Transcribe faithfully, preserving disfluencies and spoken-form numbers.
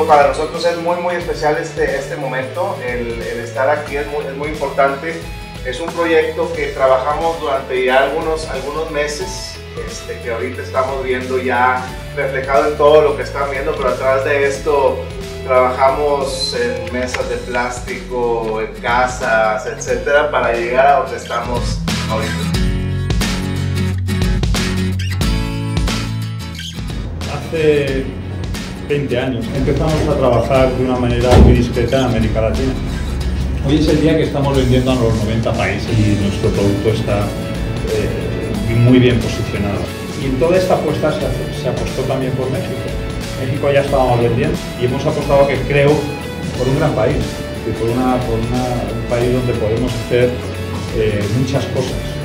digo, para nosotros es muy muy especial este, este momento, el, el estar aquí es muy, es muy importante. Es un proyecto que trabajamos durante ya algunos, algunos meses, este, que ahorita estamos viendo ya reflejado en todo lo que están viendo, pero atrás de esto trabajamos en mesas de plástico, en casas, etcétera, para llegar a donde estamos ahorita. Hace veinte años empezamos a trabajar de una manera muy discreta en América Latina. Hoy es el día que estamos vendiendo a los noventa países y nuestro producto está eh, muy bien posicionado. Y en toda esta apuesta se, se apostó también por México. México ya estábamos vendiendo y hemos apostado, que creo, por un gran país, y por, una, por una, un país donde podemos hacer eh, muchas cosas.